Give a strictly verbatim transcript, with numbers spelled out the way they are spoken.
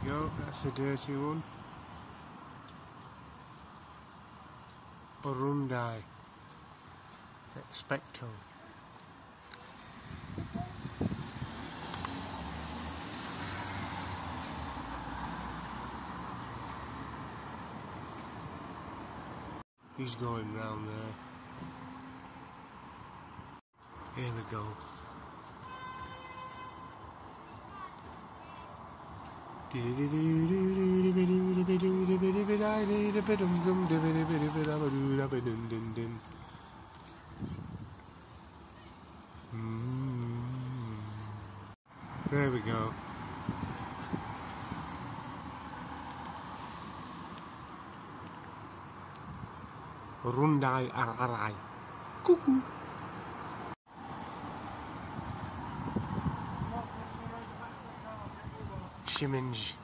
go, that's a dirty one. Orundai expecto. He's going round there. Here we go. There we go. Rundai ararai. Cuckoo. Shiminj.